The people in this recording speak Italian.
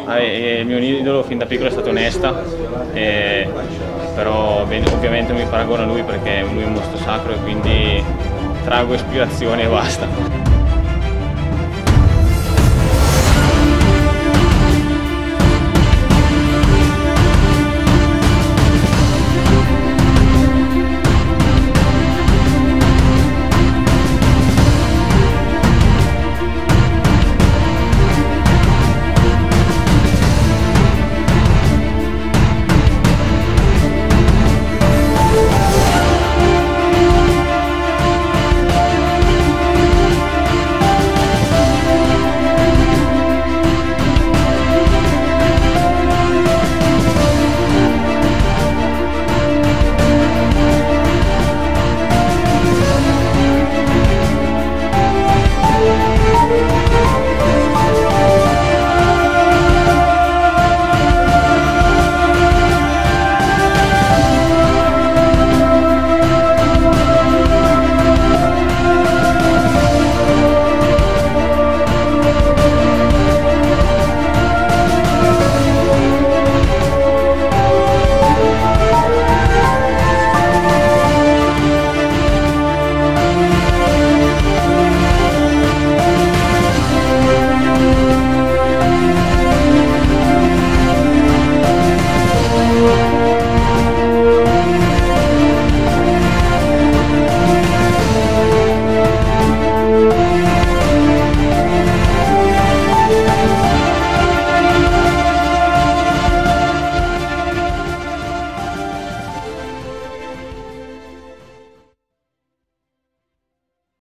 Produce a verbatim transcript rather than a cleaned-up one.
Ah, il mio idolo fin da piccolo è stato Nesta, e, però ovviamente mi paragono a lui perché lui è un mostro sacro e quindi trago ispirazione e basta.